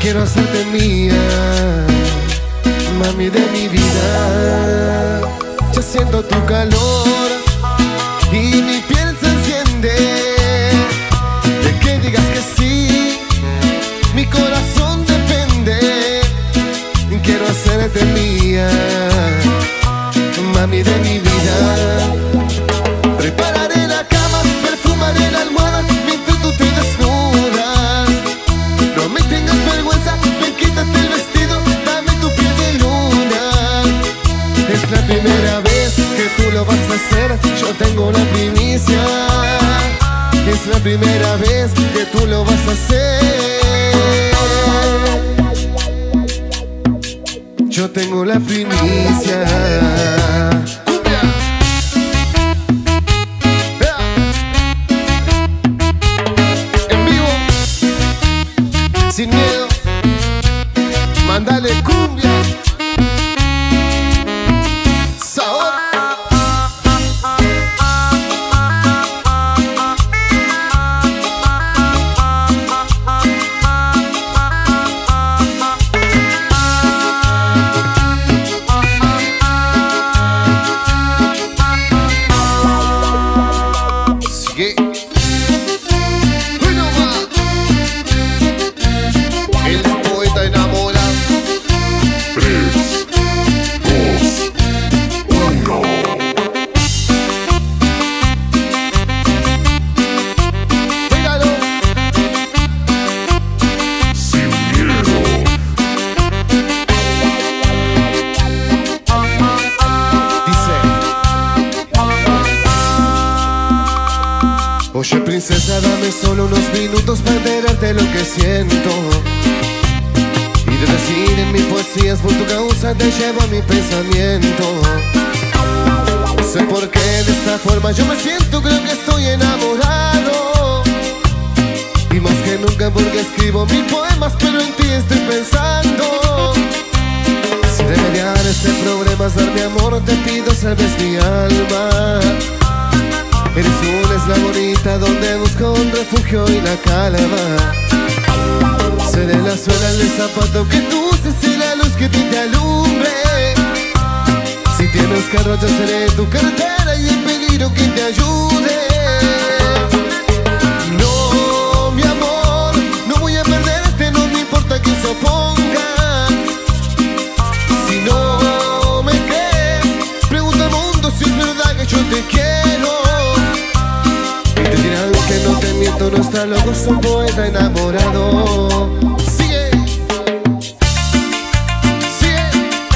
quiero hacerte mía, mami de mi vida. Ya siento tu calor y mi piel se enciende. De que digas que sí, mi corazón depende. Quiero hacerte mía, mami de mi vida. Prepararé la cama, perfumaré la almohada mientras tú te desnudas. No me tengas vergüenza, ven, quítate el vestido, dame tu piel de luna. Es la primera vez que tú lo vas a hacer, yo tengo la primicia. Es la primera vez que tú lo vas a hacer. Yo tengo la primicia. ¡Cumbia! En vivo, sin miedo, mándale cumbia. Sabor. El poeta enamorado. 3, 2, 1. Míralo. Sin miedo. Dice: oye, princesa, dame solo unos minutos para enterarte lo que siento. Y de decir en mis poesías, por tu causa te llevo a mi pensamiento. No sé por qué de esta forma yo me siento, creo que estoy enamorado. Y más que nunca porque escribo mis poemas, pero en ti estoy pensando. Si remediar este problema es darme amor, te pido salves mi alma. Eres una isla bonita donde busco un refugio y la calma. Seré la suela del zapato que tú uses y la luz que te alumbre. Si tienes carro yo seré tu cartera y el peligro que te ayude. No, mi amor, no voy a perderte, no me importa quién se oponga. Si no me crees, pregunta al mundo si es verdad que yo te quiero. Te dirán que no te miento, no está loco, soy un poeta enamorado. Sigue, sigue.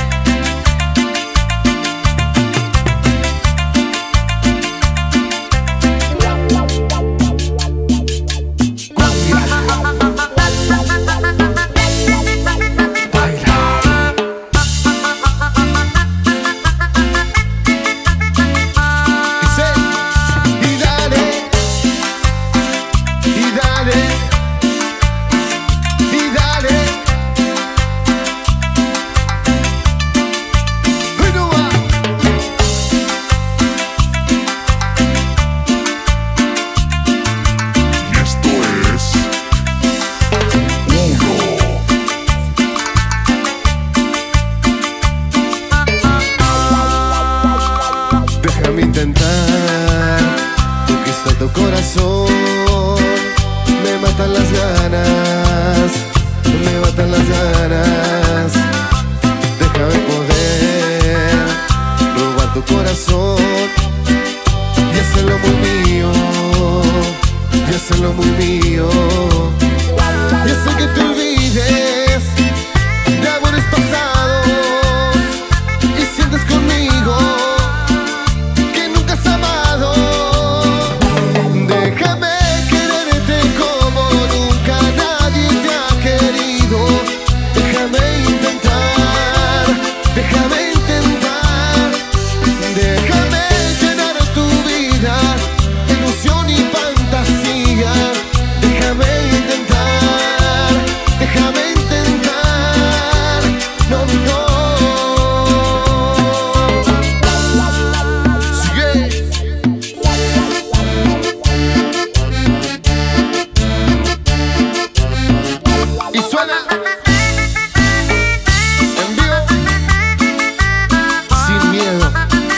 Déjame intentar conquistar tu corazón. Me matan las ganas, me matan las ganas. Déjame poder robar tu corazón y hacerlo muy mío, y hacerlo muy mío. Y hacer que te olvides de amores pasados y sientes conmigo que nunca has amado. Déjame quererte como nunca nadie te ha querido. Suena en vivo, sin miedo.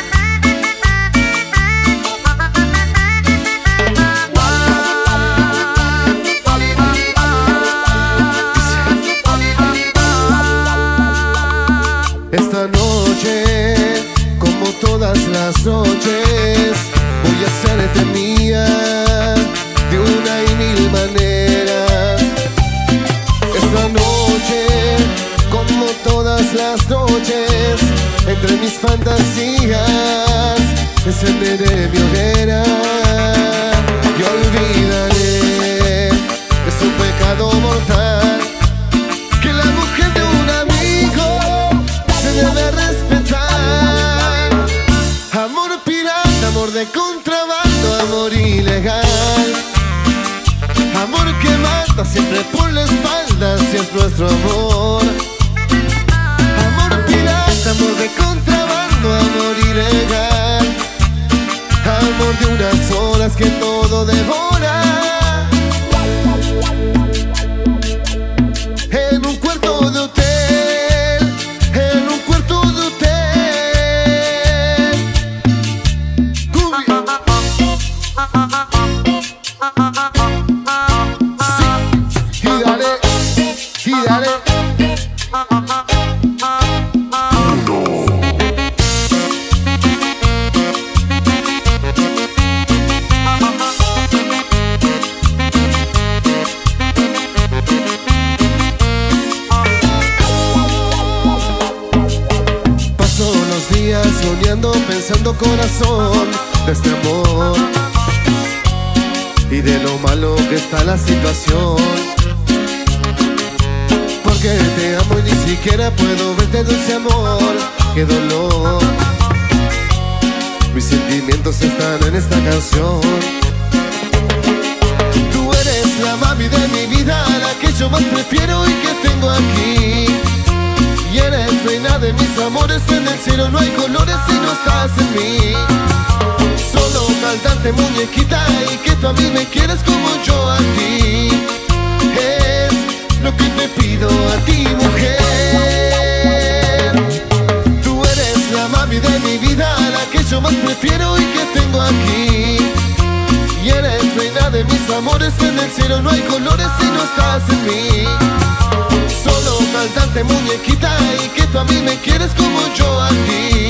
Esta noche, como todas las noches, voy a hacerte mía de una y mil maneras. Esta noche, como todas las noches, entre mis fantasías encenderé mi hoguera y olvidaré, es un pecado mortal que la mujer de un amigo se debe respetar. Amor pirata, amor de contrabando, amor ilegal, amor que mata siempre por la espalda, si es nuestro amor. Amor pirata, amor de contrabando, amor ilegal, amor de unas horas que todo devora. En un cuarto de hotel, en un cuarto de hotel. Cumbia. Sí, y dale, y dale. Paso los días soñando, pensando corazón de este amor y de lo malo que está la situación. Porque te amo y ni siquiera puedo verte, dulce amor, qué dolor. Mis sentimientos están en esta canción. Tú eres la mami de mi vida, la que yo más prefiero y que tengo aquí. Y eres reina de mis amores, en el cielo no hay colores si no estás en mí. Solo cantante muñequita y que tú a mí me quieres como yo a ti. Es lo que te pido a ti, mujer. Tú eres la mami de mi vida, la que yo más prefiero y que tengo aquí. Y eres reina de mis amores, en el cielo no hay colores si no estás en mí. Solo cantante muñequita y que tú a mí me quieres como yo a ti.